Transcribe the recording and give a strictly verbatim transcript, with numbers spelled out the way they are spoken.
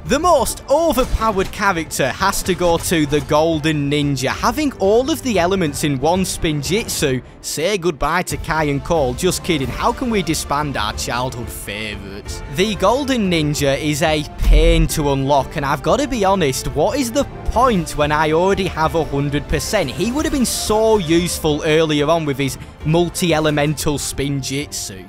The most overpowered character has to go to the Golden Ninja. Having all of the elements in one Spinjitzu, say goodbye to Kai and Cole. Just kidding, how can we disband our childhood favourites? The Golden Ninja is a pain to unlock, and I've got to be honest, what is the point when I already have one hundred percent? He would have been so useful earlier on with his multi-elemental Spinjitzu.